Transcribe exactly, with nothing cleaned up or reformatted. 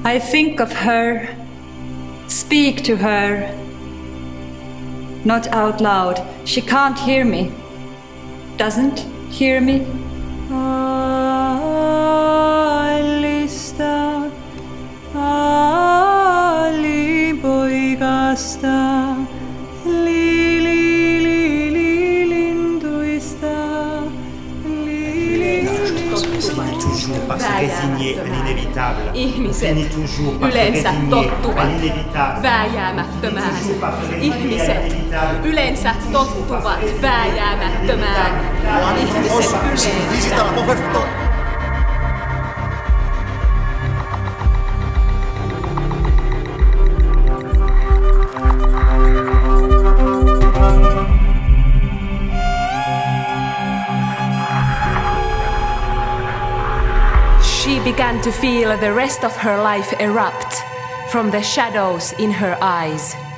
I think of her, speak to her. Not out loud. She can't hear me. Doesn't hear me. Allista, Ali poikasta, Lili, Lili, linduista, Lili. Pas se résigner à l'inévitable. Ihmiset yleensä tottuvat vääjäämättömään. Ihmiset yleensä tottuvat vääjäämättömään. Ihmiset yleensä... She began to feel the rest of her life erupt from the shadows in her eyes.